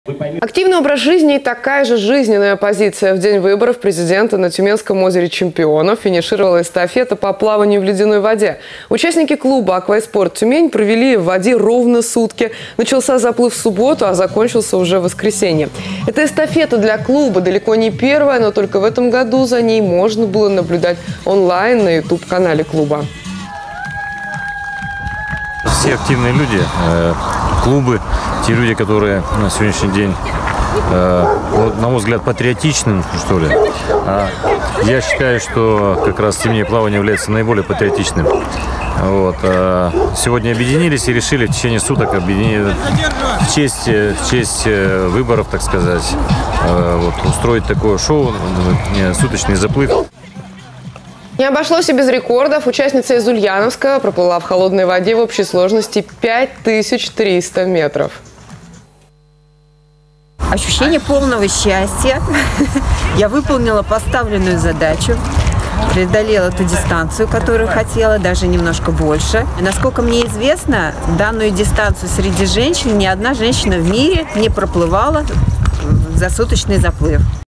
Активный образ жизни и такая же жизненная позиция. В день выборов президента на Тюменском озере Чемпионов финишировала эстафета по плаванию в ледяной воде. Участники клуба «Акваспорт Тюмень» провели в воде ровно сутки. Начался заплыв в субботу, а закончился уже в воскресенье. Эта эстафета для клуба далеко не первая, но только в этом году за ней можно было наблюдать онлайн на YouTube-канале клуба. Все активные люди, клубы, те люди, которые на сегодняшний день, на мой взгляд, патриотичны, что ли. Я считаю, что как раз зимнее плавание является наиболее патриотичным. Вот. Сегодня объединились и решили в течение суток в честь выборов, так сказать, устроить такое шоу, суточный заплыв. Не обошлось и без рекордов. Участница из Ульяновска проплыла в холодной воде в общей сложности 5300 метров. Ощущение полного счастья. Я выполнила поставленную задачу, преодолела ту дистанцию, которую хотела, даже немножко больше. Насколько мне известно, данную дистанцию среди женщин ни одна женщина в мире не проплывала за суточный заплыв.